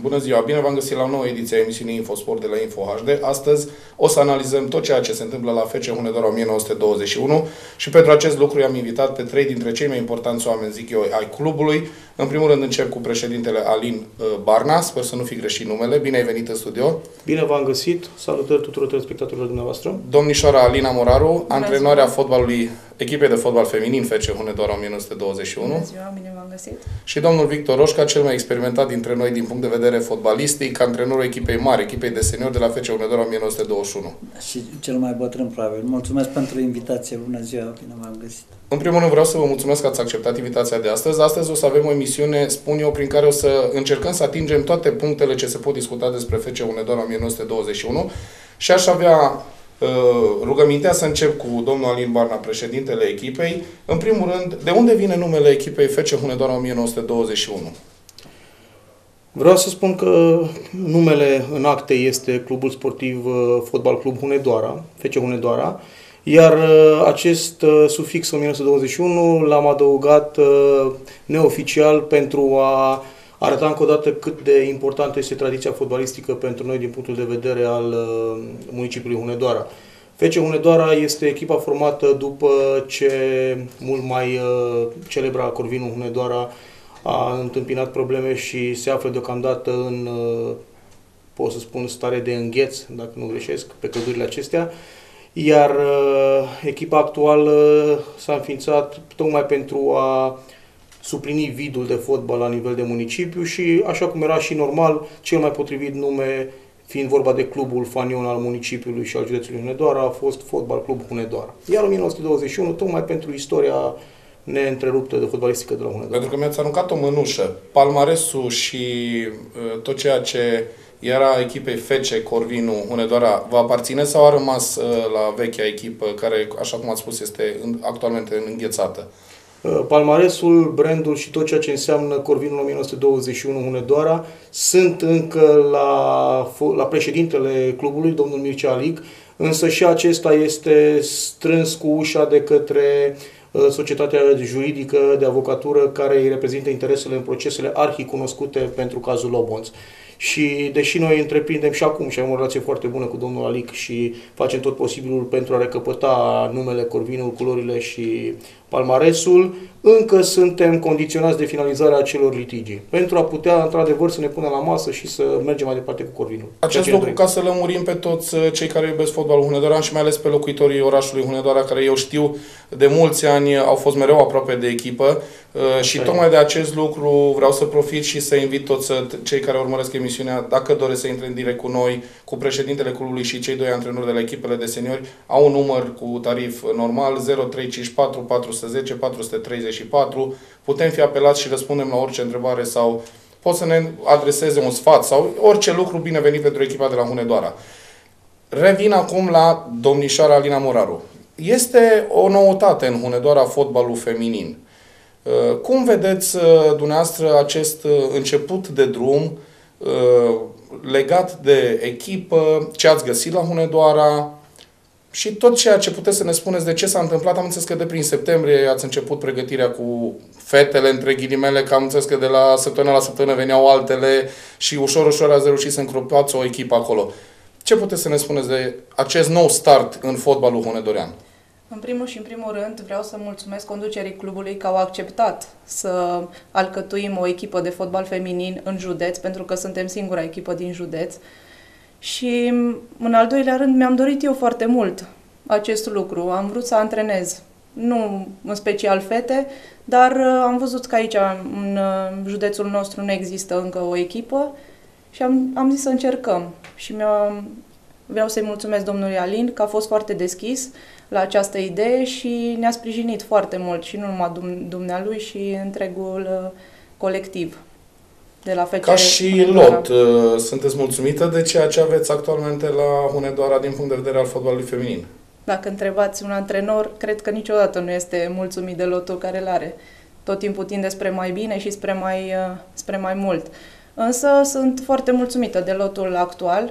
Bună ziua! Bine v-am găsit la o nouă ediție a emisiunii InfoSport de la InfoHD. Astăzi o să analizăm tot ceea ce se întâmplă la FC Hunedoara 1921 și pentru acest lucru i-am invitat pe trei dintre cei mai importanți oameni, zic eu, ai clubului. În primul rând încep cu președintele Alin Barna, sper să nu fi greșit numele. Bine ai venit în studio! Bine v-am găsit! Salutări tuturor telespectatorilor dumneavoastră! Domnișoara Alina Moraru, antrenoarea fotbalului echipei de fotbal feminin FC Hunedoara 1921. Bună ziua, bine v-am găsit! Și domnul Victor Roșca, cel mai experimentat dintre noi din punct de vedere fotbalistic, antrenorul echipei mari, echipei de seniori de la FC Hunedoara 1921. Și cel mai bătrân, probabil. Mulțumesc pentru invitație. Bună ziua, bine v-am găsit! În primul rând vreau să vă mulțumesc că ați acceptat invitația de astăzi. Astăzi o să avem o emisiune, spun eu, prin care o să încercăm să atingem toate punctele ce se pot discuta despre FC Hunedoara 1921 și aș avea rugămintea să încep cu domnul Alin Barna, președintele echipei. În primul rând, de unde vine numele echipei FC Hunedoara 1921? Vreau să spun că numele în acte este Clubul Sportiv Fotbal Club Hunedoara, FC Hunedoara, iar acest sufix 1921 l-am adăugat neoficial pentru a arăta încă o dată cât de importantă este tradiția fotbalistică pentru noi din punctul de vedere al municipiului Hunedoara. FC Hunedoara este echipa formată după ce mult mai celebra Corvinul Hunedoara a întâmpinat probleme și se află deocamdată în, pot să spun, stare de îngheț, dacă nu greșesc, pe cădurile acestea. Iar echipa actuală s-a înființat tocmai pentru a suplini vidul de fotbal la nivel de municipiu și, așa cum era și normal, cel mai potrivit nume, fiind vorba de clubul fanion al municipiului și al județului Hunedoara, a fost Fotbal Club Hunedoara. Iar 1921, tocmai pentru istoria neîntreruptă de fotbalistică de la Hunedoara. Pentru că mi-ați aruncat o mănușă. Palmaresul și tot ceea ce era echipei FC Corvinu Hunedoara va aparține sau a rămas la vechea echipă care, așa cum ați spus, este actualmente înghețată? Palmaresul, brandul și tot ceea ce înseamnă Corvinul 1921 Hunedoara sunt încă la președintele clubului, domnul Mircea Alic, însă și acesta este strâns cu ușa de către societatea juridică de avocatură care îi reprezintă interesele în procesele arhicunoscute pentru cazul Lobonț. Și deși noi întreprindem și acum și avem o relație foarte bună cu domnul Alic și facem tot posibilul pentru a recăpăta numele Corvinul, culorile și palmaresul, încă suntem condiționați de finalizarea acelor litigii, pentru a putea, într-adevăr, să ne punem la masă și să mergem mai departe cu Corvinul. Acest lucru ca să lămurim pe toți cei care iubesc fotbalul hunedoran și mai ales pe locuitorii orașului Hunedoara, care eu știu de mulți ani au fost mereu aproape de echipă și tocmai de acest lucru vreau să profit și să invit toți cei care urmăresc emisiunea, dacă doresc să intre în direct cu noi, cu președintele clubului și cei doi antrenori de la echipele de seniori, au un număr cu tarif normal 0354 410 434. Putem fi apelați și răspundem la orice întrebare sau pot să ne adreseze un sfat sau orice lucru binevenit pentru echipa de la Hunedoara. Revin acum la domnișoara Alina Moraru. Este o noutate în Hunedoara fotbalul feminin. Cum vedeți dumneavoastră acest început de drum legat de echipă, ce ați găsit la Hunedoara și tot ceea ce puteți să ne spuneți de ce s-a întâmplat? Am înțeles că de prin septembrie ați început pregătirea cu fetele, între ghilimele, că am înțeles că de la săptămână la săptămână veneau altele și ușor, ușor ați reușit să încropați o echipă acolo. Ce puteți să ne spuneți de acest nou start în fotbalul hunedorean? În primul și în primul rând vreau să mulțumesc conducerii clubului că au acceptat să alcătuim o echipă de fotbal feminin în județ, pentru că suntem singura echipă din județ. Și în al doilea rând mi-am dorit eu foarte mult acest lucru. Am vrut să antrenez, nu în special fete, dar am văzut că aici în județul nostru nu există încă o echipă și am zis să încercăm. Și vreau să-i mulțumesc domnului Alin că a fost foarte deschis la această idee și ne-a sprijinit foarte mult și nu numai dumnealui și întregul colectiv de la FC Ca și lot, sunteți mulțumită de ceea ce aveți actualmente la Hunedoara din punct de vedere al fotbalului feminin? Dacă întrebați un antrenor, cred că niciodată nu este mulțumit de lotul care îl are. Tot timpul tinde spre mai bine și spre mai mult. Însă sunt foarte mulțumită de lotul actual.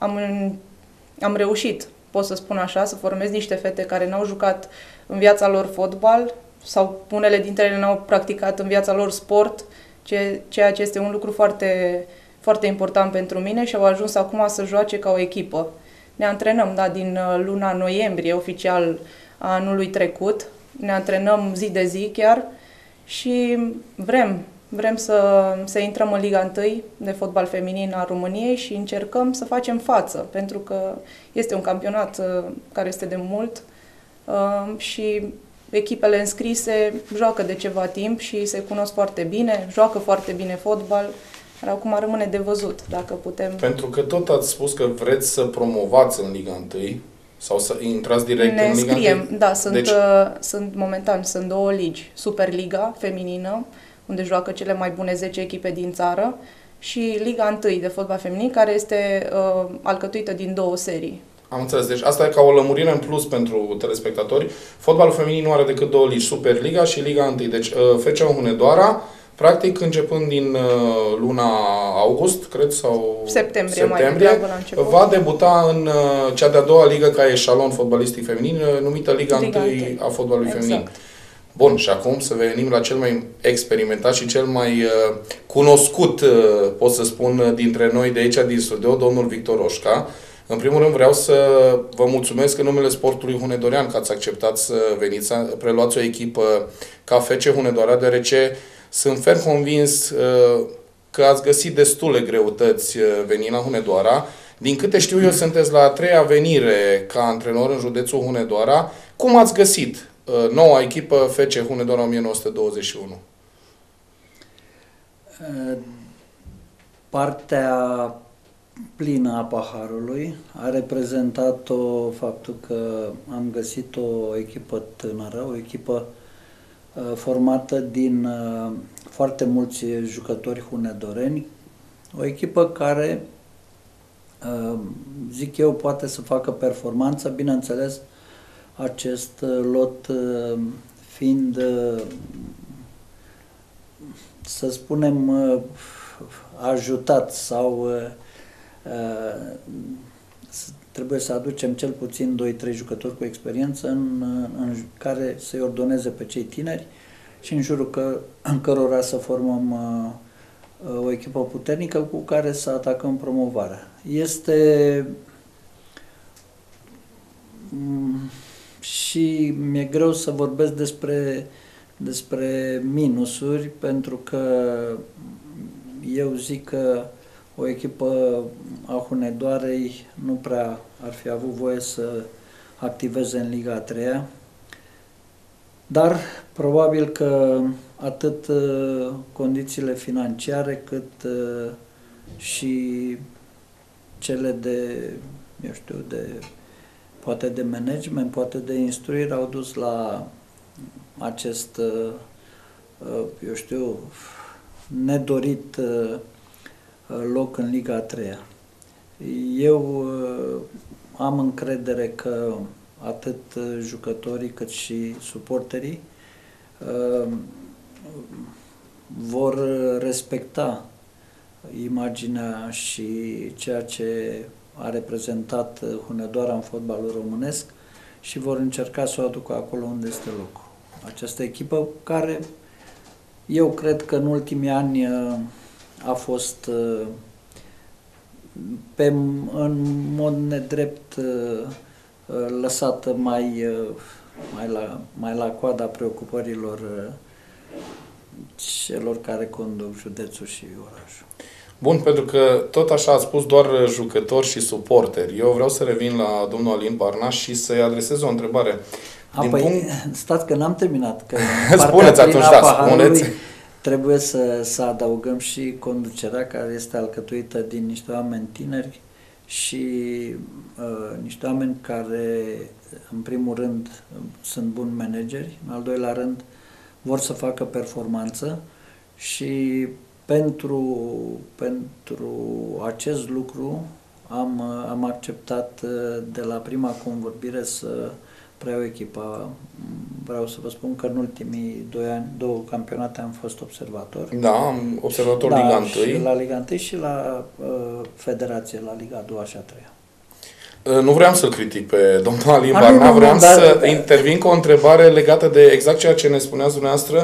Am reușit, pot să spun așa, să formez niște fete care n-au jucat în viața lor fotbal sau unele dintre ele n-au practicat în viața lor sport, ceea ce este un lucru foarte foarte important pentru mine și au ajuns acum să joace ca o echipă. Ne antrenăm, da, din luna noiembrie, oficial, a anului trecut. Ne antrenăm zi de zi chiar și vrem să intrăm în Liga 1 de fotbal feminin a României și încercăm să facem față, pentru că este un campionat care este de mult și echipele înscrise joacă de ceva timp și se cunosc foarte bine, joacă foarte bine fotbal, dar acum rămâne de văzut dacă putem... Pentru că tot ați spus că vreți să promovați în Liga 1 sau să intrați direct în Liga 1? Ne înscriem, da, momentan sunt 2 ligi, Superliga feminină, unde joacă cele mai bune 10 echipe din țară, și Liga 1 de fotbal feminin, care este alcătuită din 2 serii. Am înțeles. Deci asta e ca o lămurire în plus pentru telespectatori. Fotbalul feminin nu are decât 2 ligi, Superliga și Liga 1. Deci FC Hunedoara, practic începând din luna august, cred, sau septembrie mai degrabă la început, va debuta în cea de-a doua ligă ca eșalon fotbalistic feminin, numită Liga 1 a fotbalului feminin. Bun, și acum să venim la cel mai experimentat și cel mai cunoscut, pot să spun, dintre noi de aici, din studio, domnul Victor Oșca. În primul rând vreau să vă mulțumesc în numele sportului hunedorean că ați acceptat să veniți, să preluați o echipă ca FC Hunedoara, deoarece sunt ferm convins că ați găsit destule greutăți venind la Hunedoara. Din câte știu eu, sunteți la a 3-a venire ca antrenor în județul Hunedoara. Cum ați găsit noua echipă FC Hunedoara 1921? Partea plină a paharului a reprezentat-o faptul că am găsit o echipă tânără, o echipă formată din foarte mulți jucători hunedoreni, o echipă care, zic eu, poate să facă performanță, bineînțeles, acest lot fiind, să spunem, ajutat sau trebuie să aducem cel puțin 2-3 jucători cu experiență în care să-i ordoneze pe cei tineri și în jurul cărora să formăm o echipă puternică cu care să atacăm promovarea. Este și mi-e greu să vorbesc despre minusuri, pentru că eu zic că o echipă a Hunedoarei nu prea ar fi avut voie să activeze în Liga a 3-a, dar probabil că atât condițiile financiare cât și cele poate de management, poate de instruire au dus la acest, nedorit loc în Liga a 3-a. Eu am încredere că atât jucătorii cât și suporterii vor respecta imaginea și ceea ce a reprezentat Hunedoara în fotbalul românesc și vor încerca să o aducă acolo unde este locul. Această echipă care eu cred că în ultimii ani a fost în mod nedrept lăsată mai la coada preocupărilor celor care conduc județul și orașul. Bun, pentru că tot așa ați spus doar jucători și suporteri. Eu vreau să revin la domnul Alin Barnaș și să-i adresez o întrebare. Stați că n-am terminat. Că spuneți atunci, da, spuneți. Trebuie să adăugăm și conducerea, care este alcătuită din niște oameni tineri și niște oameni care, în primul rând, sunt buni manageri, în al doilea rând, vor să facă performanță și pentru acest lucru am acceptat de la prima convorbire să preiau echipa. Vreau să vă spun că în ultimii 2 ani, 2 campionate am fost observator. Da, observator Liga 1. Și la Liga 1 și la Federație, la Liga 2 și a 3-a. Nu vreau să-l critic pe domnul Alin Barna, vreau să intervin cu o întrebare legată de exact ceea ce ne spuneați dumneavoastră,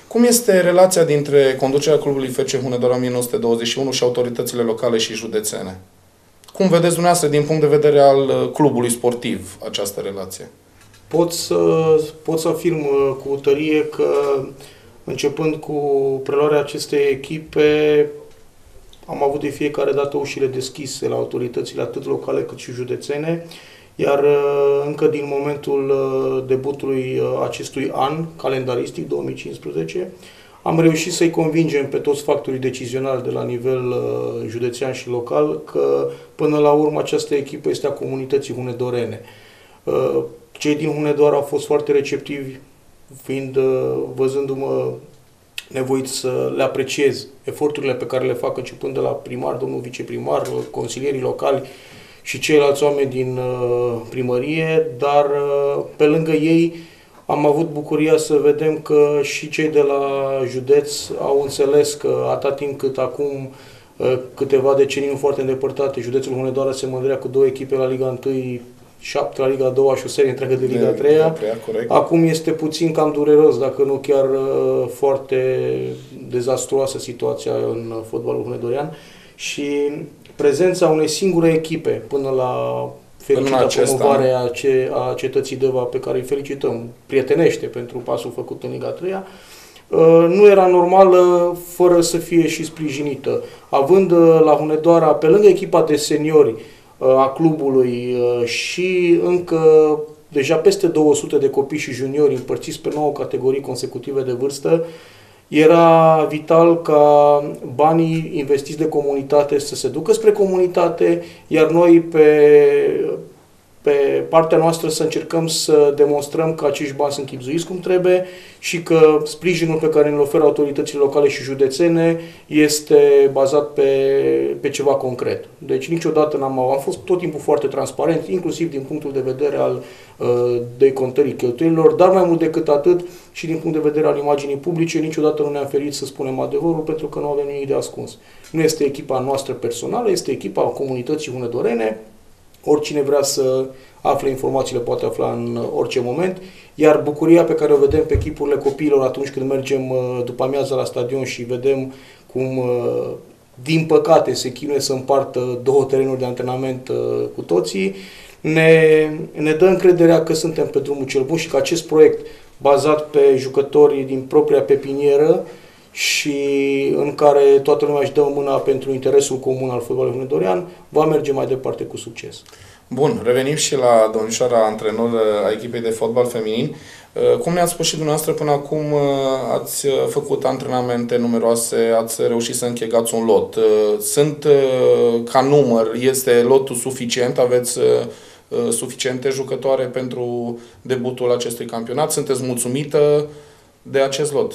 Cum este relația dintre conducerea clubului FC Hunedoara 1921 și autoritățile locale și județene? Cum vedeți dumneavoastră din punct de vedere al clubului sportiv această relație? Pot să afirm cu tărie că începând cu preluarea acestei echipe am avut de fiecare dată ușile deschise la autoritățile atât locale cât și județene, iar încă din momentul debutului acestui an calendaristic 2015 am reușit să-i convingem pe toți factorii decizionali de la nivel județean și local că până la urmă această echipă este a comunității hunedorene. Cei din Hunedoara au fost foarte receptivi, văzându-mă nevoit să le apreciez eforturile pe care le fac începând de la primar, domnul viceprimar, consilierii locali și ceilalți oameni din primărie, dar pe lângă ei am avut bucuria să vedem că și cei de la județ au înțeles că atât timp cât acum câteva decenii nu foarte îndepărtate, județul Hunedoara se mândrea cu 2 echipe la Liga 1, 7 la Liga 2 și o serie întreagă de Liga 3. Acum este puțin cam dureros, dacă nu chiar foarte dezastruoasă situația în fotbalul hunedorean și prezența unei singure echipe până la fericita promovare a cetății Deva, pe care îi felicităm prietenește pentru pasul făcut în Liga 3, nu era normală fără să fie și sprijinită. Având la Hunedoara, pe lângă echipa de seniori a clubului și încă deja peste 200 de copii și juniori împărțiți pe 9 categorii consecutive de vârstă, era vital ca banii investiți de comunitate să se ducă spre comunitate, iar noi pe partea noastră să încercăm să demonstrăm că acești bani sunt chibzuiți cum trebuie și că sprijinul pe care îl oferă autoritățile locale și județene este bazat pe ceva concret. Deci niciodată am fost tot timpul foarte transparent, inclusiv din punctul de vedere al decontării cheltuielilor, dar mai mult decât atât și din punct de vedere al imaginii publice, niciodată nu ne-am ferit să spunem adevărul pentru că nu avem nimic de ascuns. Nu este echipa noastră personală, este echipa comunității hunedorene. Oricine vrea să afle informațiile poate afla în orice moment, iar bucuria pe care o vedem pe chipurile copiilor atunci când mergem după amiază la stadion și vedem cum, din păcate, se chinuie să împartă 2 terenuri de antrenament cu toții, ne dă încrederea că suntem pe drumul cel bun și că acest proiect, bazat pe jucătorii din propria pepinieră și în care toată lumea își dă mâna pentru interesul comun al fotbalului hunedorean, va merge mai departe cu succes. Bun, revenim și la domnișoara antrenor a echipei de fotbal feminin. Cum ne-ați spus și dumneavoastră, până acum ați făcut antrenamente numeroase, ați reușit să închegați un lot. Sunt ca număr, este lotul suficient? Aveți suficiente jucătoare pentru debutul acestui campionat? Sunteți mulțumită de acest lot?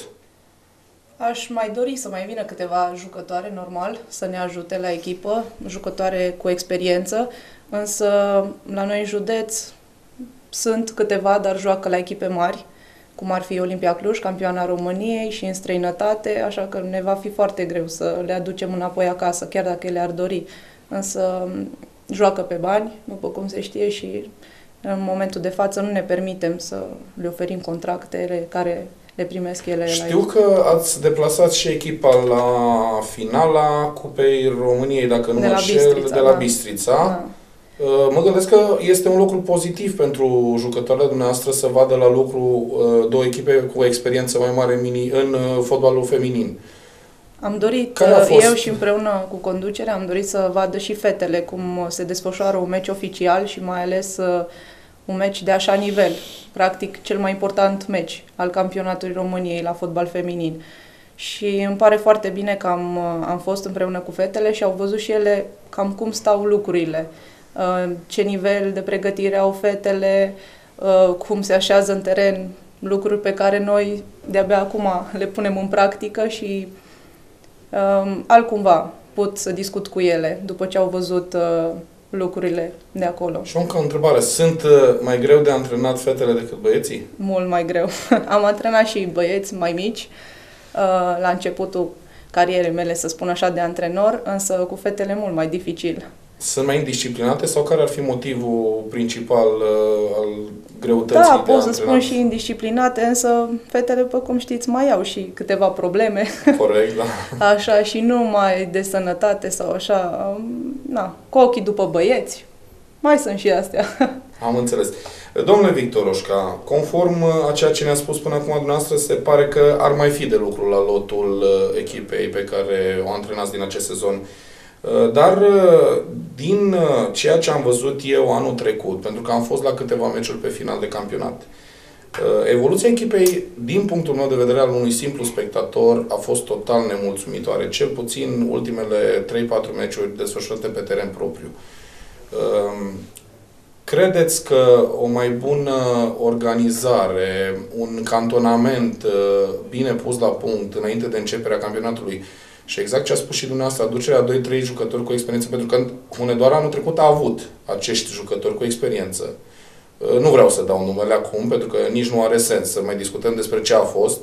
Aș mai dori să mai vină câteva jucătoare, normal, să ne ajute la echipă, jucătoare cu experiență, însă la noi în județ sunt câteva, dar joacă la echipe mari, cum ar fi Olimpia Cluj, campioana României și în străinătate, așa că ne va fi foarte greu să le aducem înapoi acasă, chiar dacă le-ar dori. Însă joacă pe bani, după cum se știe, și în momentul de față nu ne permitem să le oferim contractele care le primesc ele. Știu că ați deplasat și echipa la finala Cupei României, dacă nu mă înșel, de la Bistrița. Da. Mă gândesc că este un lucru pozitiv pentru jucătoarele dumneavoastră să vadă la lucru 2 echipe cu experiență mai mare în fotbalul feminin. Am dorit, eu și împreună cu conducerea, am dorit să vadă și fetele cum se desfășoară un meci oficial și mai ales un meci de așa nivel. Practic, cel mai important meci al campionatului României la fotbal feminin. Și îmi pare foarte bine că am fost împreună cu fetele și au văzut și ele cam cum stau lucrurile. Ce nivel de pregătire au fetele, cum se așează în teren, lucruri pe care noi de-abia acum le punem în practică și altcumva pot să discut cu ele după ce au văzut lucrurile de acolo. Și încă o întrebare. Sunt mai greu de antrenat fetele decât băieții? Mult mai greu. Am antrenat și băieți mai mici la începutul carierei mele, să spun așa, de antrenor, însă cu fetele mult mai dificil. sunt mai indisciplinate sau care ar fi motivul principal al greutății Da, de pot să antrenat? spun și indisciplinate, însă fetele, după cum știți, mai au și câteva probleme. Corect, da. Așa, și nu mai de sănătate sau așa, na, cu ochii după băieți. Mai sunt și astea. Am înțeles. Domnule Victor Oșca, conform a ceea ce ne-a spus până acum dumneavoastră, se pare că ar mai fi de lucru la lotul echipei pe care o antrenați din acest sezon. Dar din ceea ce am văzut eu anul trecut, pentru că am fost la câteva meciuri pe final de campionat, evoluția echipei, din punctul meu de vedere al unui simplu spectator, a fost total nemulțumitoare. Cel puțin ultimele 3-4 meciuri desfășurate pe teren propriu. Credeți că o mai bună organizare, un cantonament bine pus la punct înainte de începerea campionatului și exact ce a spus și dumneavoastră, aducerea 2-3 jucători cu experiență, pentru că Hunedoara anul trecut a avut acești jucători cu experiență. Nu vreau să dau numele acum, pentru că nici nu are sens să mai discutăm despre ce a fost.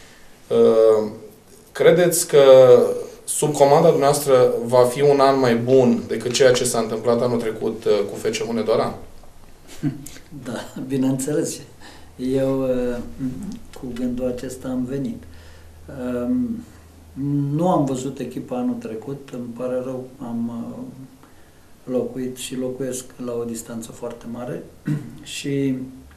Credeți că sub comanda dumneavoastră va fi un an mai bun decât ceea ce s-a întâmplat anul trecut cu FC Hunedoara? Da, bineînțeles. Eu cu gândul acesta am venit. Nu am văzut echipa anul trecut, îmi pare rău, am locuit și locuiesc la o distanță foarte mare și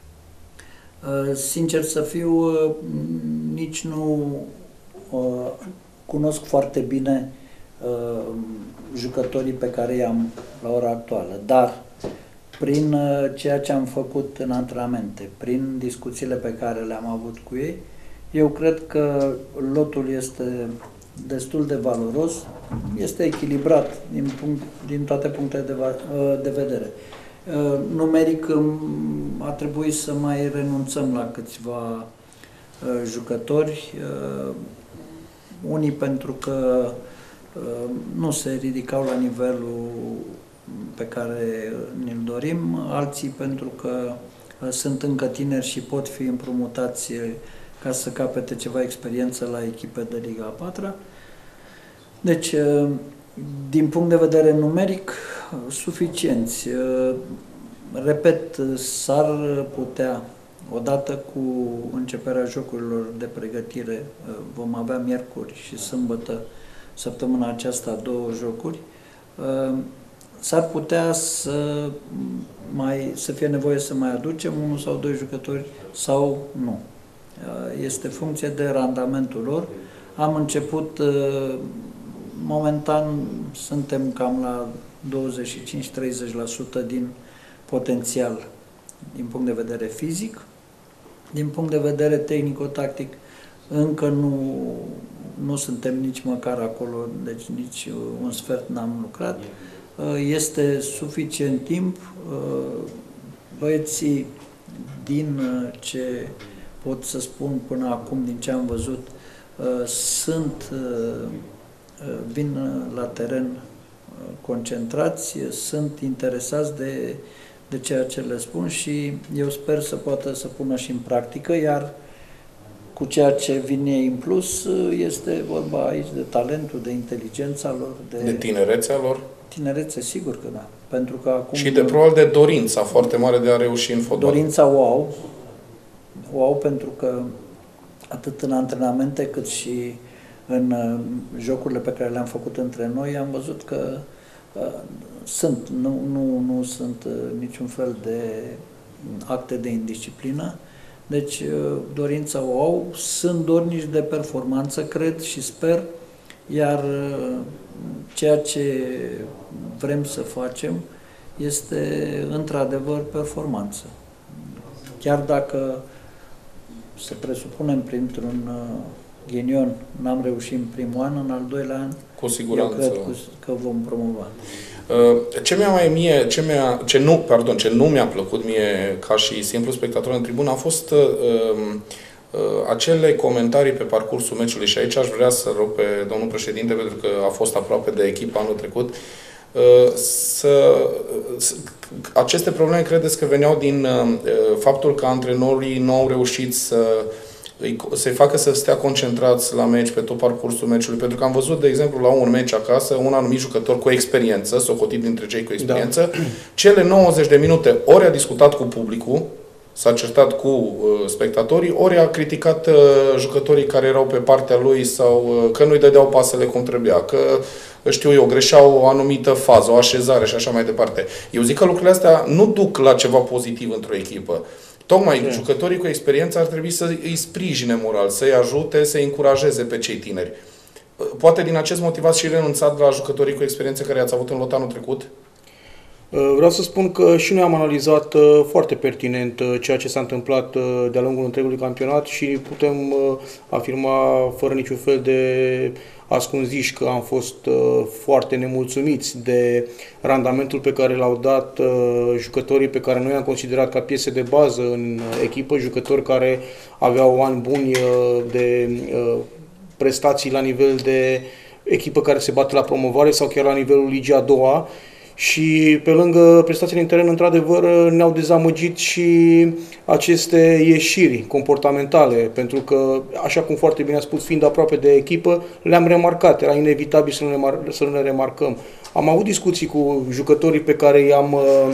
sincer să fiu, nici nu cunosc foarte bine jucătorii pe care i-am la ora actuală, dar prin ceea ce am făcut în antrenamente, prin discuțiile pe care le-am avut cu ei, eu cred că lotul este destul de valoros, este echilibrat din toate punctele de vedere. Numeric a trebuit să mai renunțăm la câțiva jucători, unii pentru că nu se ridicau la nivelul pe care ne-l dorim, alții pentru că sunt încă tineri și pot fi împrumutați ca să capete ceva experiență la echipe de Liga a 4-a. Deci, din punct de vedere numeric, suficienți. Repet, s-ar putea, odată cu începerea jocurilor de pregătire, vom avea miercuri și sâmbătă, săptămâna aceasta, 2 jocuri, s-ar putea să fie nevoie să mai aducem 1 sau 2 jucători sau nu. Este funcție de randamentul lor. Am început, momentan suntem cam la 25-30% din potențial din punct de vedere fizic. Din punct de vedere tehnico-tactic încă nu suntem nici măcar acolo, deci nici un sfert n-am lucrat. Este suficient timp. Băieții, din ce pot să spun până acum, din ce am văzut, vin la teren concentrați, sunt interesați de ceea ce le spun și eu sper să poată să pună și în practică, iar cu ceea ce vine în plus este vorba aici de talentul, de inteligența lor, de tinerețea lor. Tinerețe, sigur că da. Pentru că acum și de probabil de dorința foarte mare de a reuși în fotbal. Dorința o au pentru că atât în antrenamente cât și în jocurile pe care le-am făcut între noi am văzut că nu sunt niciun fel de acte de indisciplină. Deci dorința o au, sunt dornici de performanță, cred și sper, iar ceea ce vrem să facem este într-adevăr performanță. Chiar dacă să presupunem printr-un ghinion n-am reușit în primul an, în al doilea an, cu siguranță, eu cred că vom promova. Ce nu mi-a plăcut mie ca și simplu spectator în tribună a fost acele comentarii pe parcursul meciului și aici aș vrea să rog pe domnul președinte, pentru că a fost aproape de echipă anul trecut, aceste probleme credeți că veneau din faptul că antrenorii nu au reușit să să-i facă să stea concentrați la meci pe tot parcursul meciului. Pentru că am văzut, de exemplu, la un meci acasă, un anumit jucător cu experiență, socotit dintre cei cu experiență, cele 90 de minute ori a discutat cu publicul, s-a certat cu spectatorii, ori a criticat jucătorii care erau pe partea lui sau că nu-i dădeau pasele cum trebuia, că, știu eu, greșeau o anumită fază, o așezare și așa mai departe. Eu zic că lucrurile astea nu duc la ceva pozitiv într-o echipă. Tocmai jucătorii cu experiență ar trebui să îi sprijine moral, să-i ajute, să-i încurajeze pe cei tineri. Poate din acest motiv ați și renunțat la jucătorii cu experiență care i-ați avut în lot anul trecut? Vreau să spun că și noi am analizat foarte pertinent ceea ce s-a întâmplat de-a lungul întregului campionat și putem afirma fără niciun fel de ascunziși că am fost foarte nemulțumiți de randamentul pe care l-au dat jucătorii pe care noi am considerat ca piese de bază în echipă, jucători care aveau ani buni de prestații la nivel de echipă care se bate la promovare sau chiar la nivelul Ligii a doua. Și pe lângă prestațiile în teren, într-adevăr, ne-au dezamăgit și aceste ieșiri comportamentale, pentru că, așa cum foarte bine a spus, fiind aproape de echipă, le-am remarcat, era inevitabil să nu ne remarcăm. Am avut discuții cu jucătorii pe care i-am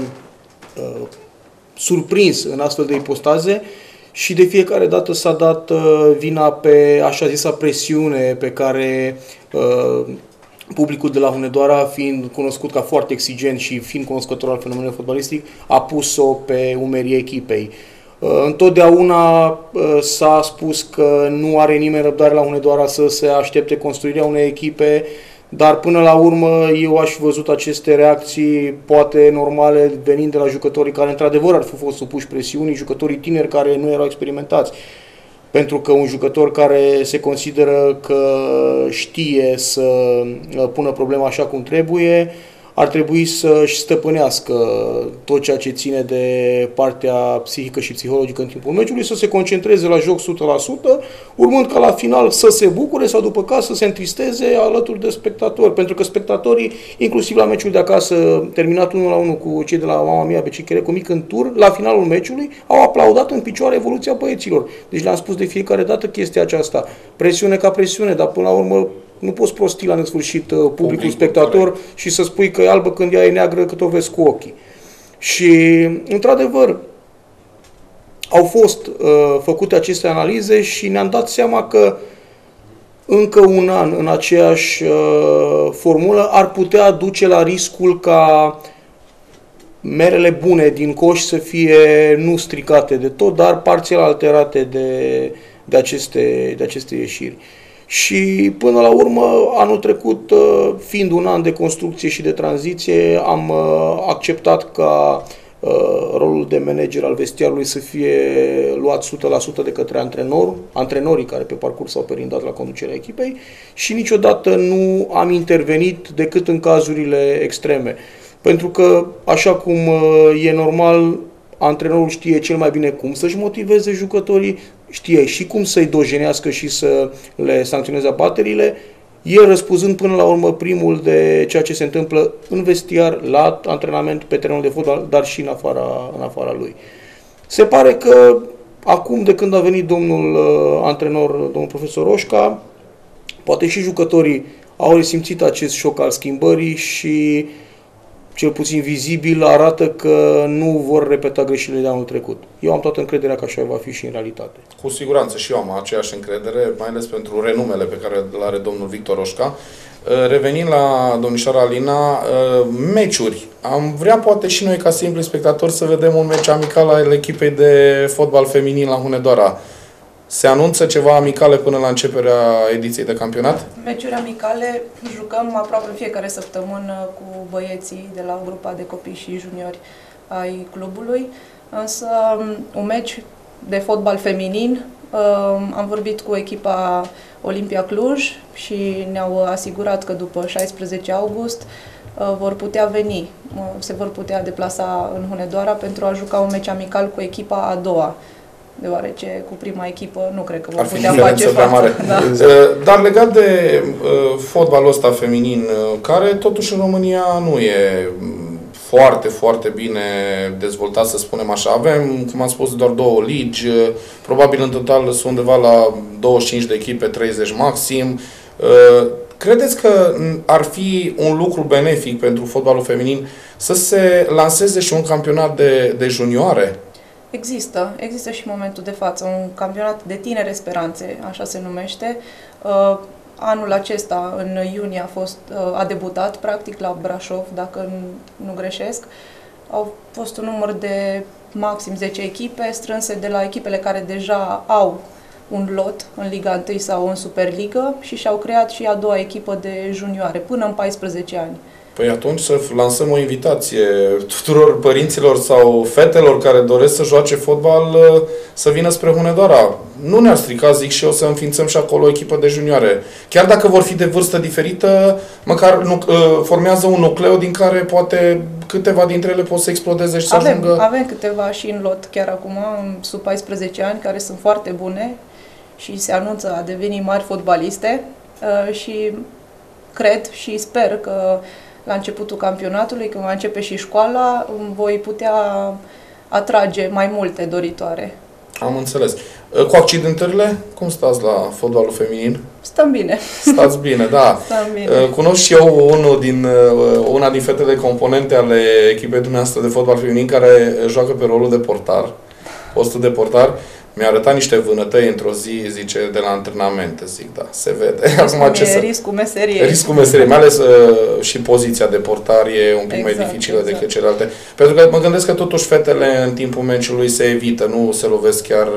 surprins în astfel de ipostaze și de fiecare dată s-a dat vina pe așa zisa presiune pe care publicul de la Hunedoara, fiind cunoscut ca foarte exigent și fiind cunoscător al fenomenului fotbalistic, a pus-o pe umerii echipei. Întotdeauna s-a spus că nu are nimeni răbdare la Hunedoara să se aștepte construirea unei echipe, dar până la urmă eu aș fi văzut aceste reacții poate normale venind de la jucătorii care într-adevăr ar fi fost supuși presiunii, jucătorii tineri care nu erau experimentați. Pentru că un jucător care se consideră că știe să pună problema așa cum trebuie, ar trebui să-și stăpânească tot ceea ce ține de partea psihică și psihologică în timpul meciului, să se concentreze la joc 100%, urmând ca la final să se bucure sau după caz să se întristeze alături de spectatori. Pentru că spectatorii, inclusiv la meciul de acasă, terminat 1-1 cu cei de la Mama Mia Becichere, cu mic în tur, la finalul meciului, au aplaudat în picioare evoluția băieților. Deci le-am spus de fiecare dată chestia aceasta. Presiune ca presiune, dar până la urmă nu poți prosti la nesfârșit publicul spectator și să spui că e albă când ea e neagră cât o vezi cu ochii. Și, într-adevăr, au fost făcute aceste analize și ne-am dat seama că încă un an în aceeași formulă ar putea duce la riscul ca merele bune din coș să fie nu stricate de tot, dar parțial alterate de aceste ieșiri. Și până la urmă, anul trecut, fiind un an de construcție și de tranziție, am acceptat ca rolul de manager al vestiarului să fie luat 100% de către antrenorii care pe parcurs s-au perindat la conducerea echipei și niciodată nu am intervenit decât în cazurile extreme. Pentru că, așa cum e normal, antrenorul știe cel mai bine cum să-și motiveze jucătorii, știe și cum să-i dojenească și să le sancționeze abaterile, el răspunzând până la urmă primul de ceea ce se întâmplă în vestiar, la antrenament, pe terenul de fotbal, dar și în afara lui. Se pare că acum, de când a venit domnul antrenor, domnul profesor Roșca, poate și jucătorii au resimțit acest șoc al schimbării și cel puțin vizibil, arată că nu vor repeta greșelile de anul trecut. Eu am toată încrederea că așa va fi și în realitate. Cu siguranță și eu am aceeași încredere, mai ales pentru renumele pe care îl are domnul Victor Roșca. Revenind la domnișoara Alina, meciuri. Am vrea poate și noi ca simpli spectatori să vedem un meci amical al echipei de fotbal feminin la Hunedoara. Se anunță ceva amicale până la începerea ediției de campionat? Meciuri amicale jucăm aproape în fiecare săptămână cu băieții de la grupa de copii și juniori ai clubului, însă un meci de fotbal feminin, am vorbit cu echipa Olimpia Cluj și ne-au asigurat că după 16 august vor putea veni, se vor putea deplasa în Hunedoara pentru a juca un meci amical cu echipa a doua, deoarece cu prima echipă nu cred că vor putea face față. Da. Dar legat de fotbalul ăsta feminin, care totuși în România nu e foarte, foarte bine dezvoltat, să spunem așa. Avem, cum am spus, doar 2 ligi, probabil în total sunt undeva la 25 de echipe, 30 maxim. Credeți că ar fi un lucru benefic pentru fotbalul feminin să se lanseze și un campionat de junioare? Există și în momentul de față un campionat de tinere speranțe, așa se numește. Anul acesta, în iunie, a debutat, practic, la Brașov, dacă nu greșesc. Au fost un număr de maxim 10 echipe, strânse de la echipele care deja au un lot în Liga 1 sau în Superligă și și-au creat și a doua echipă de junioare, până în 14 ani. Păi atunci să lansăm o invitație tuturor părinților sau fetelor care doresc să joace fotbal să vină spre Hunedoara. Nu ne-ar strica, zic și eu, să înființăm și acolo o echipă de junioare. Chiar dacă vor fi de vârstă diferită, măcar formează un nucleu din care poate câteva dintre ele pot să explodeze și să ajungă... Avem câteva și în lot chiar acum, sub 14 ani, care sunt foarte bune și se anunță a deveni mari fotbaliste și cred și sper că la începutul campionatului, când va începe și școala, voi putea atrage mai multe doritoare. Am înțeles. Cu accidentările, cum stați la fotbalul feminin? Stăm bine. Stați bine, da. Stăm bine. Cunosc și eu una din fetele componente ale echipei dumneavoastră de fotbal feminin care joacă pe rolul de portar, postul de portar. Mi-a arătat niște vânătăi într-o zi, zice, de la antrenamente. Zic, da, se vede. Riscul meseriei. Riscul meseriei, mai ales și poziția de portar e un pic mai dificilă decât celelalte. Pentru că mă gândesc că totuși fetele în timpul meciului se evită, nu se lovesc chiar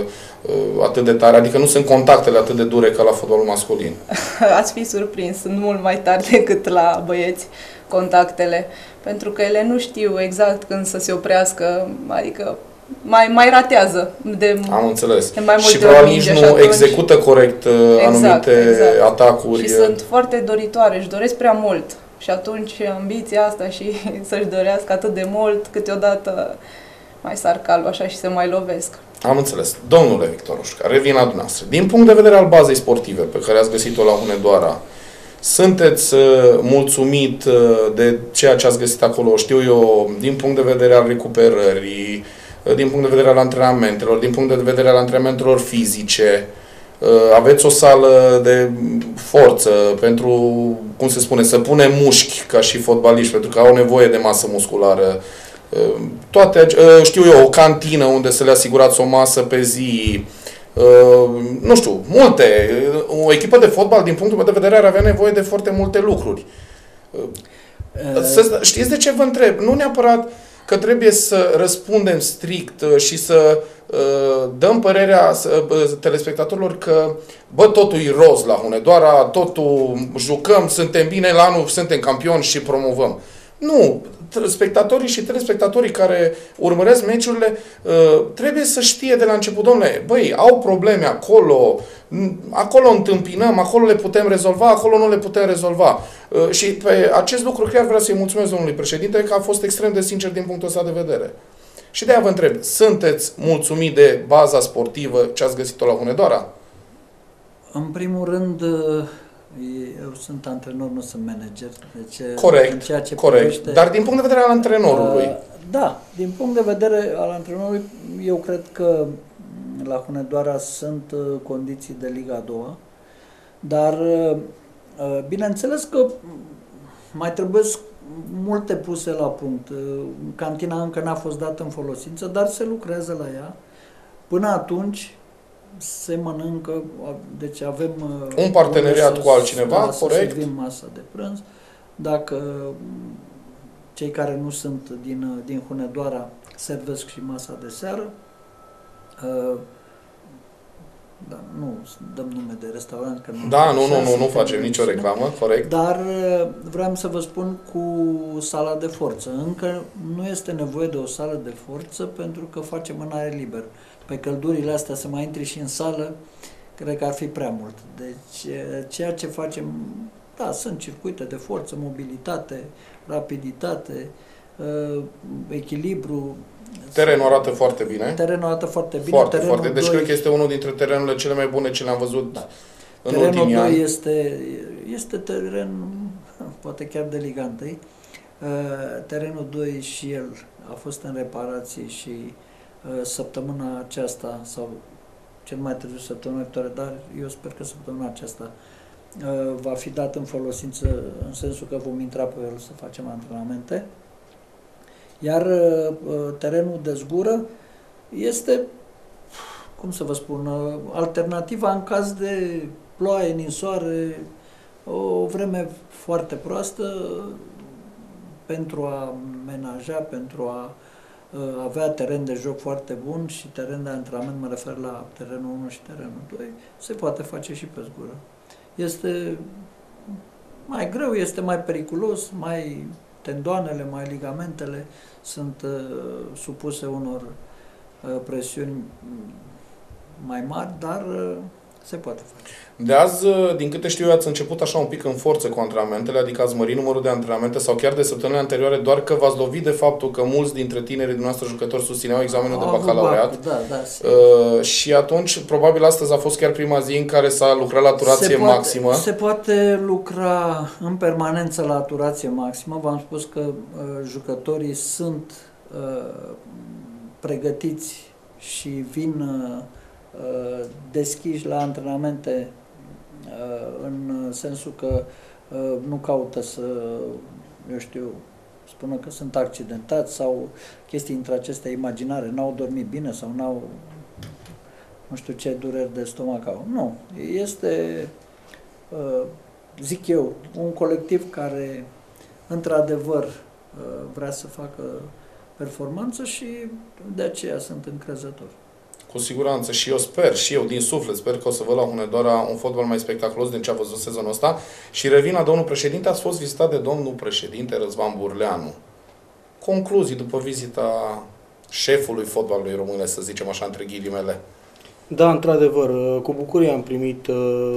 atât de tare, adică nu sunt contactele atât de dure ca la fotbalul masculin. Ați fi surprins, sunt mult mai tari decât la băieți contactele, pentru că ele nu știu exact când să se oprească, adică mai ratează Am înțeles. De mai multe și probabil nici nu execută corect anumite atacuri. Și sunt foarte doritoare, își doresc prea mult. Și atunci ambiția asta și să-și dorească atât de mult, câteodată mai sar calul așa și se mai lovesc. Am înțeles. Domnule Victor Ușca, revin la dumneavoastră. Din punct de vedere al bazei sportive pe care ați găsit-o la Hunedoara, sunteți mulțumit de ceea ce ați găsit acolo, știu eu, din punct de vedere al recuperării, din punct de vedere al antrenamentelor, din punct de vedere al antrenamentelor fizice? Aveți o sală de forță pentru, cum se spune, să pune mușchi ca și fotbaliști, pentru că au nevoie de masă musculară. Toate, știu eu, o cantină unde să le asigurați o masă pe zi, nu știu, multe. O echipă de fotbal, din punctul meu de vedere, ar avea nevoie de foarte multe lucruri. Știți de ce vă întreb? Nu neapărat că trebuie să răspundem strict și să dăm părerea telespectatorilor că bă, totul e roz la Hunedoara, totul jucăm, suntem bine, la anul suntem campioni și promovăm. Nu, spectatorii și telespectatorii care urmăresc meciurile trebuie să știe de la început, domnule, băi, au probleme acolo întâmpinăm, acolo le putem rezolva, acolo nu le putem rezolva. Și pe acest lucru chiar vreau să-i mulțumesc domnului președinte că a fost extrem de sincer din punctul ăsta de vedere. Și de-aia vă întreb, sunteți mulțumit de baza sportivă ce ați găsit-o la Hunedoara? În primul rând, eu sunt antrenor, nu sunt manager. Deci, corect, ceea ce corect. privește, dar din punct de vedere al antrenorului? Da, din punct de vedere al antrenorului, eu cred că la Hunedoara sunt condiții de Liga a doua, dar bineînțeles că mai trebuie multe puse la punct. Cantina încă n-a fost dată în folosință, dar se lucrează la ea. Până atunci se mănâncă, deci avem un parteneriat cu altcineva, corect? Să servim masa de prânz. Dacă cei care nu sunt din Hunedoara servesc și masa de seară, da, nu dăm nume de restaurant. Că nu facem nicio reclamă, corect. Dar vreau să vă spun cu sala de forță. Încă nu este nevoie de o sală de forță pentru că facem în aer liber. Pe căldurile astea să mai intri și în sală, cred că ar fi prea mult. Deci ceea ce facem, da, sunt circuite de forță, mobilitate, rapiditate, echilibru. Terenul arată foarte bine. Terenul arată foarte bine. Foarte. Deci cred că este unul dintre terenurile cele mai bune ce le-am văzut în ultimii ani. Este teren, poate chiar de Liga 1. Terenul 2 și el a fost în reparație și săptămâna aceasta, sau cel mai târziu săptămâna viitoare, dar eu sper că săptămâna aceasta va fi dat în folosință, în sensul că vom intra pe el să facem antrenamente. Iar terenul de zgură este, cum să vă spun, alternativa în caz de ploaie, ninsoare, o vreme foarte proastă, pentru a menaja, pentru a avea teren de joc foarte bun și teren de antrenament, mă refer la terenul 1 și terenul 2, se poate face și pe zgură. Este mai greu, este mai periculos, mai tendoanele, mai ligamentele sunt supuse unor presiuni mai mari, dar se poate face. De azi, din câte știu eu, ați început așa un pic în forță cu antrenamentele, adică ați mărit numărul de antrenamente sau chiar de săptămânile anterioare, doar că v-ați lovit de faptul că mulți dintre tinerii dumneavoastră jucători susțineau examenul de bacalaureat. Și atunci, probabil astăzi a fost chiar prima zi în care s-a lucrat la turație maximă. Se poate lucra în permanență la turație maximă. V-am spus că jucătorii sunt pregătiți și vin deschiși la antrenamente, în sensul că nu caută să, eu știu, spună că sunt accidentați sau chestii între acestea imaginare, n-au dormit bine sau n-au, nu știu ce dureri de stomac au. Nu, este, zic eu, un colectiv care într-adevăr vrea să facă performanță și de aceea sunt încrezător. Cu siguranță și eu sper, și eu din suflet sper că o să văd la Hunedoara un fotbal mai spectaculos din ce a văzut sezonul ăsta. Și revin la domnul președinte, ați fost vizitat de domnul președinte Răzvan Burleanu. Concluzii după vizita șefului fotbalului românesc, să zicem așa, între ghilimele. Da, într-adevăr, cu bucurie am primit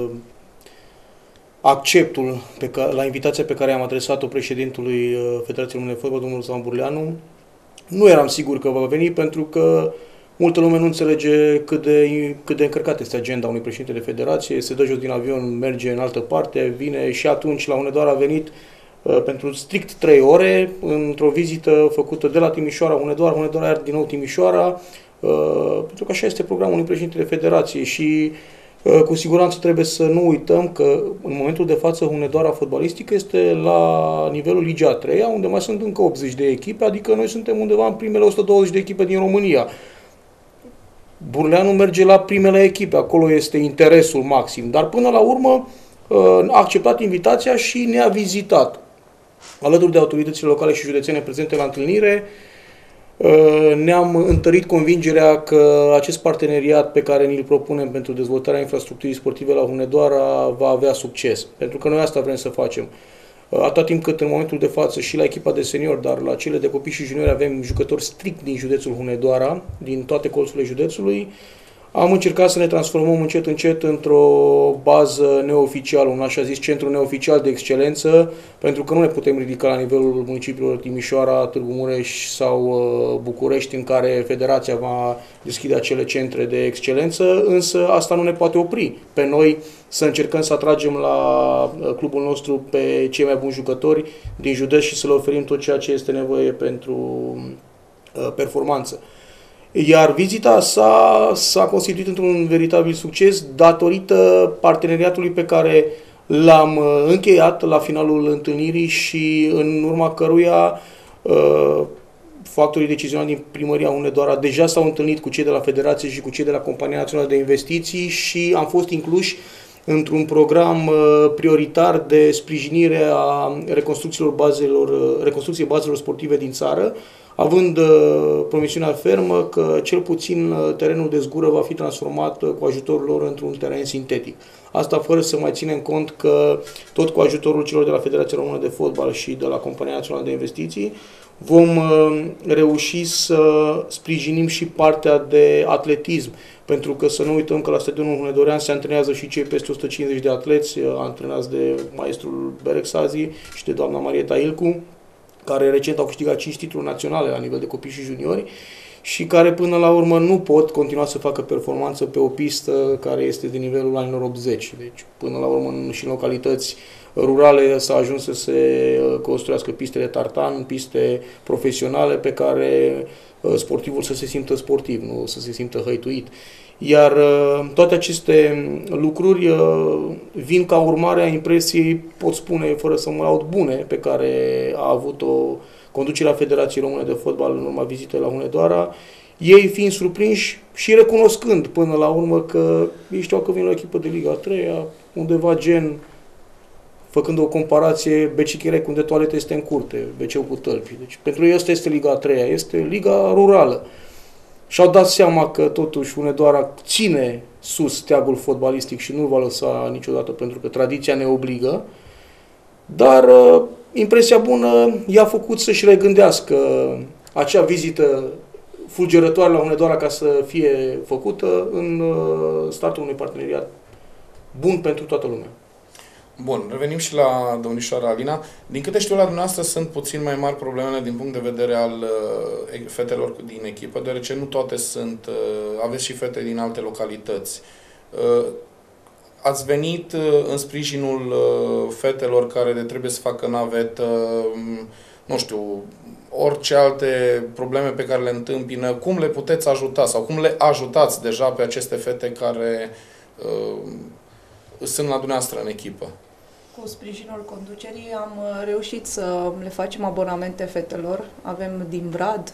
acceptul la invitația pe care am adresat-o președintului Federației Române de Fotbal, domnul Răzvan Burleanu. Nu eram sigur că va veni, pentru că multă lume nu înțelege cât de încărcat este agenda unui președinte de federație. Se dă jos din avion, merge în altă parte, vine și atunci la Hunedoara a venit pentru strict 3 ore, într-o vizită făcută de la Timișoara, Hunedoara iar din nou Timișoara, pentru că așa este programul unui președinte de federație și cu siguranță trebuie să nu uităm că în momentul de față Hunedoara fotbalistică este la nivelul Ligii a 3-a, unde mai sunt încă 80 de echipe, adică noi suntem undeva în primele 120 de echipe din România. Burleanu merge la primele echipe, acolo este interesul maxim, dar până la urmă a acceptat invitația și ne-a vizitat. Alături de autoritățile locale și județene prezente la întâlnire, ne-am întărit convingerea că acest parteneriat pe care ni-l propunem pentru dezvoltarea infrastructurii sportive la Hunedoara va avea succes, pentru că noi asta vrem să facem. Atâta timp cât în momentul de față și la echipa de seniori, dar la cele de copii și juniori avem jucători strict din județul Hunedoara, din toate colțurile județului, am încercat să ne transformăm încet într-o bază neoficială, un așa zis centru neoficial de excelență, pentru că nu ne putem ridica la nivelul municipiilor Timișoara, Târgu Mureș sau București, în care federația va deschide acele centre de excelență, însă asta nu ne poate opri pe noi să încercăm să atragem la clubul nostru pe cei mai buni jucători din județ și să le oferim tot ceea ce este nevoie pentru performanță. Iar vizita s-a constituit într-un veritabil succes datorită parteneriatului pe care l-am încheiat la finalul întâlnirii și în urma căruia factorii decizionali din Primăria Hunedoara deja s-au întâlnit cu cei de la Federație și cu cei de la Compania Națională de Investiții și am fost incluși într-un program prioritar de sprijinire a reconstrucției bazelor sportive din țară, având promisiunea fermă că cel puțin terenul de zgură va fi transformat cu ajutorul lor într-un teren sintetic. Asta fără să mai ținem cont că tot cu ajutorul celor de la Federația Română de Fotbal și de la Compania Națională de Investiții vom reuși să sprijinim și partea de atletism, pentru că să nu uităm că la stadionul hunedorean se antrenează și cei peste 150 de atleți antrenați de maestrul Berecsazi și de doamna Marieta Ilcu, care recent au câștigat 5 titluri naționale la nivel de copii și juniori și care până la urmă nu pot continua să facă performanță pe o pistă care este de nivelul anilor 80. Deci până la urmă și în localități rurale s-a ajuns să se construiască piste de tartan, piste profesionale pe care sportivul să se simtă sportiv, nu să se simtă hăituit. Iar toate aceste lucruri vin ca urmare a impresiei, pot spune fără să mă laud, bune, pe care a avut-o conducerea Federației Române de Fotbal în urma vizitei la Hunedoara, ei fiind surprinși și recunoscând până la urmă că ei știau că vin la o echipă de Liga 3, undeva gen, făcând o comparație, BC Chirec, unde toaleta este în curte, BC-ul cu tălpi. Deci pentru ei asta este Liga 3, este Liga rurală. Și-au dat seama că totuși Hunedoara ține sus steagul fotbalistic și nu va lăsa niciodată pentru că tradiția ne obligă, dar impresia bună i-a făcut să-și regândească acea vizită fulgerătoare la Hunedoara ca să fie făcută în startul unui parteneriat bun pentru toată lumea. Bun, revenim și la domnișoara Alina. Din câte știu la dumneavoastră sunt puțin mai mari problemele din punct de vedere al fetelor din echipă, deoarece nu toate sunt, aveți și fete din alte localități. Ați venit în sprijinul fetelor care trebuie să facă navetă, nu știu, orice alte probleme pe care le întâmpină, cum le puteți ajuta sau cum le ajutați deja pe aceste fete care sunt la dumneavoastră în echipă? Cu sprijinul conducerii am reușit să le facem abonamente fetelor. Avem din Brad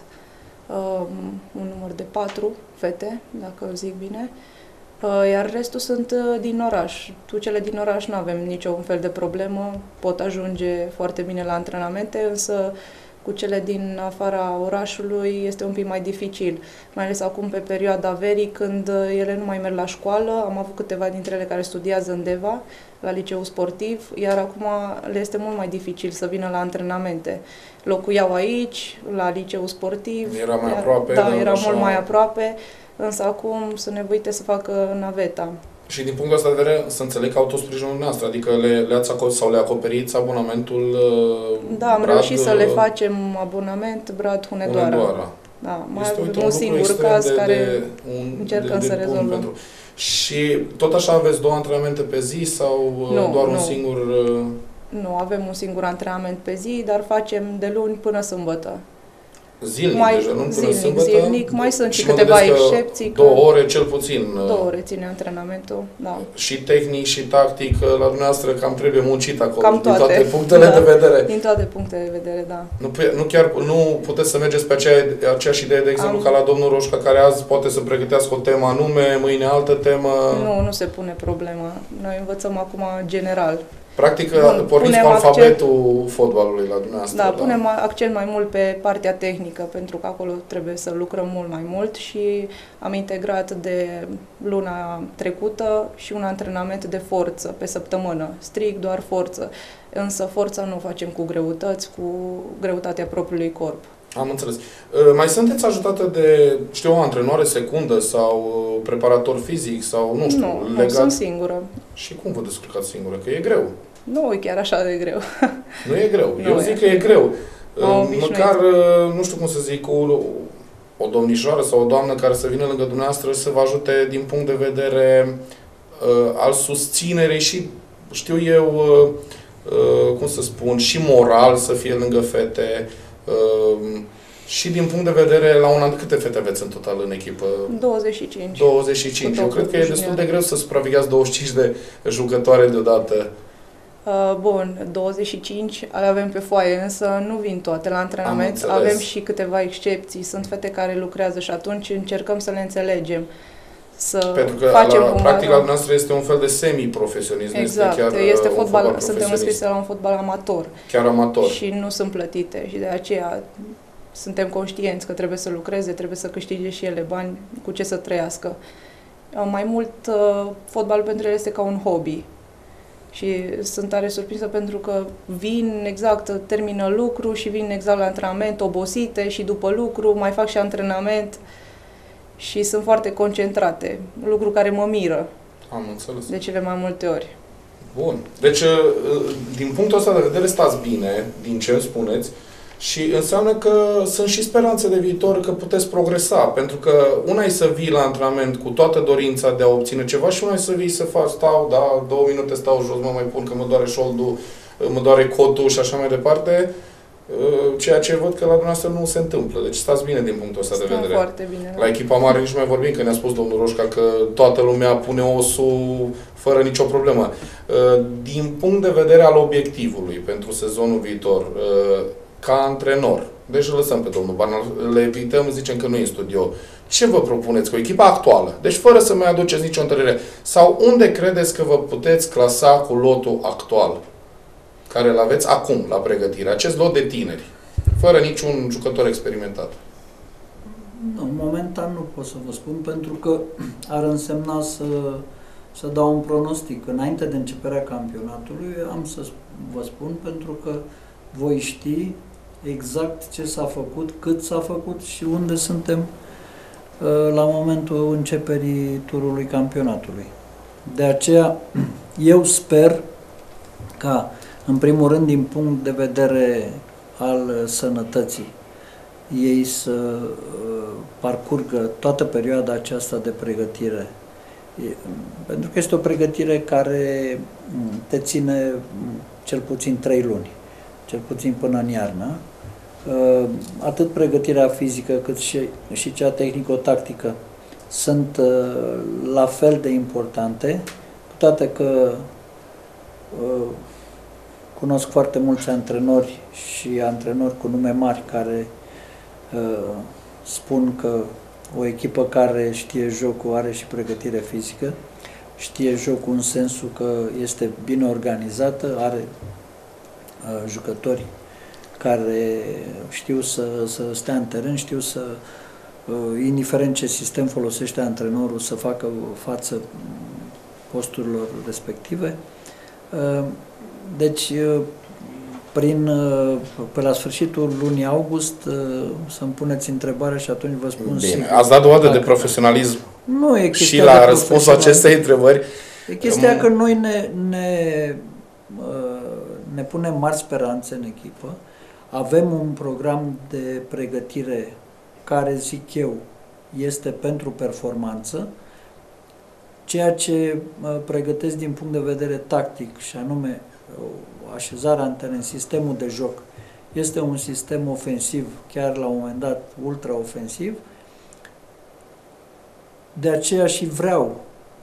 un număr de 4 fete, dacă zic bine, iar restul sunt din oraș. Cu cele din oraș nu avem niciun fel de problemă, pot ajunge foarte bine la antrenamente, însă cu cele din afara orașului este un pic mai dificil, mai ales acum pe perioada verii, când ele nu mai merg la școală. Am avut câteva dintre ele care studiază în Deva, la liceu sportiv, iar acum le este mult mai dificil să vină la antrenamente. Locuiau aici, la liceu sportiv. Era mai aproape. Da, era mult mai aproape, însă acum sunt nevoite să facă naveta. Și din punctul ăsta de vedere, să înțeleg că au tot sprijinul noastră, adică le acoperiți abonamentul Da, am reușit să le facem abonament Brad Hunedoara. Da, mai avem un singur caz care încercăm să rezolvăm. Și tot așa aveți 2 antrenamente pe zi sau doar un singur? Nu, avem un singur antrenament pe zi, dar facem de luni până sâmbătă. Zilnic, deja, nu până sâmbătă? Zilnic, mai sunt și câteva excepții. 2 ore cel puțin. 2 ore ține antrenamentul, da. Și tehnic și tactic, la dumneavoastră cam trebuie muncit acolo, cam toate, din toate punctele de vedere. Din toate punctele de vedere, da. Nu puteți să mergeți pe aceeași idee, de exemplu, ca la domnul Roșca, care azi poate să pregătească o temă anume, mâine altă temă? Nu se pune problema. Noi învățăm acum general. Practic, porniți cu alfabetul fotbalului la dumneavoastră. Da, punem accent mai mult pe partea tehnică, pentru că acolo trebuie să lucrăm mult mai mult și am integrat de luna trecută și un antrenament de forță pe săptămână, strict doar forță. Însă forța nu o facem cu greutăți, cu greutatea propriului corp. Am înțeles. Mai sunteți ajutată de, o antrenoare secundă sau preparator fizic sau, nu știu, legat? Nu, sunt singură. Și cum vă descurcați singură? Că e greu. Nu e chiar așa de greu. Nu e greu. Eu zic că e greu. Măcar, nu știu cum să zic, o domnișoară sau o doamnă care să vină lângă dumneavoastră să vă ajute din punct de vedere al susținerei și, știu eu, cum să spun, și moral să fie lângă fete. Și din punct de vedere, la un an, câte fete aveți în total în echipă? 25. 25. Eu cred că e destul de greu să supravegheați 25 de jucătoare deodată. Bun, 25 avem pe foaie, însă nu vin toate la antrenament. Avem și câteva excepții. Sunt fete care lucrează și atunci încercăm să le înțelegem. Pentru că, practic, la noastră este un fel de semi-profesionism. Exact, este fotbal, suntem înscrise la un fotbal amator. Chiar amator. Și nu sunt plătite și de aceea suntem conștienți că trebuie să lucreze, trebuie să câștige și ele bani, cu ce să trăiască. Mai mult, fotbal pentru ele este ca un hobby. Și sunt tare surprinsă pentru că vin exact, termină lucru și vin exact la antrenament, obosite și după lucru mai fac și antrenament și sunt foarte concentrate, lucru care mă miră. Am înțeles. De cele mai multe ori. Bun. Deci, din punctul ăsta de vedere, stați bine, din ce îmi spuneți. Și înseamnă că sunt și speranțe de viitor că puteți progresa, pentru că una e să vii la antrenament cu toată dorința de a obține ceva și una e să vii să faci, stau, da, 2 minute stau jos, mă mai pun că mă doare șoldul, mă doare cotul și așa mai departe, ceea ce văd că la dumneavoastră nu se întâmplă. Deci stați bine din punctul ăsta de vedere. Foarte bine. La echipa mare nici nu mai vorbim, că ne-a spus domnul Roșca că toată lumea pune osul fără nicio problemă. Din punct de vedere al obiectivului pentru sezonul viitor, ca antrenor, deci îl lăsăm pe domnul Barna, le evităm, zicem că nu e în studio. Ce vă propuneți cu echipa actuală? Deci fără să mai aduceți nicio întâlnire. Sau unde credeți că vă puteți clasa cu lotul actual, care îl aveți acum la pregătire? Acest lot de tineri, fără niciun jucător experimentat. Nu, momentan nu pot să vă spun, pentru că ar însemna să dau un pronostic. Înainte de începerea campionatului am să vă spun, pentru că voi ști exact ce s-a făcut, cât s-a făcut și unde suntem la momentul începerii turului campionatului. De aceea, eu sper ca, în primul rând, din punct de vedere al sănătății, ei să parcurgă toată perioada aceasta de pregătire. Pentru că este o pregătire care te ține cel puțin 3 luni, cel puțin până în iarnă. Atât pregătirea fizică cât și cea tehnico-tactică sunt la fel de importante, cu toate că cunosc foarte mulți antrenori și antrenori cu nume mari care spun că o echipă care știe jocul are și pregătire fizică, știe jocul în sensul că este bine organizată, are jucători care știu să stea în teren, știu să, indiferent ce sistem folosește antrenorul, să facă față posturilor respective. Deci, pe la sfârșitul lunii august să-mi puneți întrebarea și atunci vă spun bine. Sigur. Ați dat dovadă de profesionalism Nu e și la răspunsul acestei întrebări. E chestia că noi ne punem mari speranțe în echipă. Avem un program de pregătire care, zic eu, este pentru performanță. Ceea ce pregătesc din punct de vedere tactic, și anume așezarea în teren, sistemul de joc, este un sistem ofensiv, chiar la un moment dat ultra-ofensiv. De aceea și vreau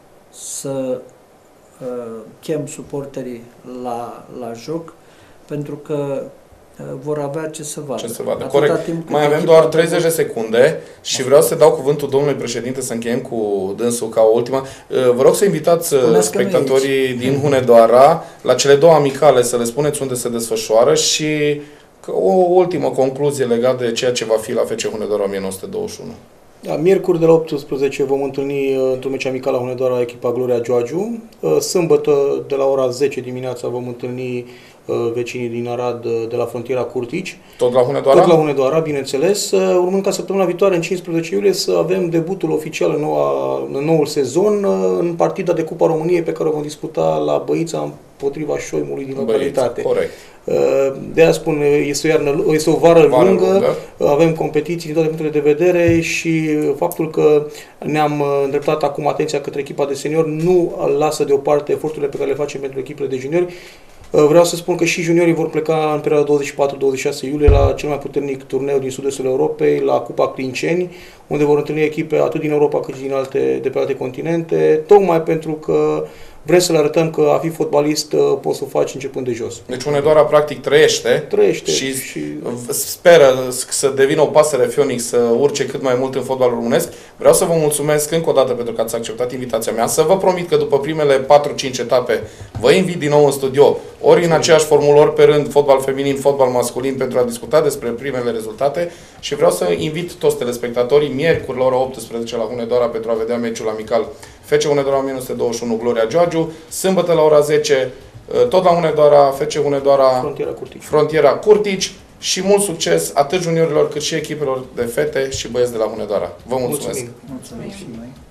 să chem suporterii la joc, pentru că vor avea ce să vadă. Ce să vadă. Corect. Mai avem doar 30 de secunde și vreau să dau cuvântul domnului președinte să încheiem cu dânsul ca o ultimă. Vă rog să invitați spectatorii din Hunedoara la cele 2 amicale, să le spuneți unde se desfășoară și o ultimă concluzie legată de ceea ce va fi la FC Hunedoara 1921. Da, miercuri de la 18 vom întâlni într-un meci amical la Hunedoara echipa Gloria Gioagiu. Sâmbătă de la ora 10 dimineața vom întâlni vecinii din Arad de la frontiera Curtici. Tot la Hunedoara? Tot la Hunedoara, bineînțeles. Urmând ca săptămâna viitoare, în 15 iulie, să avem debutul oficial în noul sezon, în partida de Cupa României pe care o vom disputa la Băița împotriva Șoimului din localitate. Corect. De aia spun, este o vară lungă, avem competiții din toate punctele de vedere și faptul că ne-am îndreptat acum atenția către echipa de seniori nu lasă deoparte eforturile pe care le facem pentru echipele de juniori. Vreau să spun că și juniorii vor pleca în perioada 24-26 iulie la cel mai puternic turneu din sud-estul Europei, la Cupa Clinceni, unde vor întâlni echipe atât din Europa cât și de pe alte continente, tocmai pentru că vrem să le arătăm că a fi fotbalist poți să o faci începând de jos. Deci Hunedoara practic trăiește și speră să devină o pasăre Phoenix, să urce cât mai mult în fotbalul românesc. Vreau să vă mulțumesc încă o dată pentru că ați acceptat invitația mea. Să vă promit că după primele 4-5 etape vă invit din nou în studio, ori în aceeași formulă, ori pe rând, fotbal feminin, fotbal masculin, pentru a discuta despre primele rezultate. Și vreau să invit toți telespectatorii miercuri la ora 18 la Hunedoara pentru a vedea meciul amical FC Hunedoara 1921 Gloria Gioagiu, sâmbătă la ora 10 tot la Hunedoara, FC Hunedoara Frontiera Curtici și mult succes atât juniorilor cât și echipelor de fete și băieți de la Hunedoara. Vă mulțumesc! Mulțumim și noi!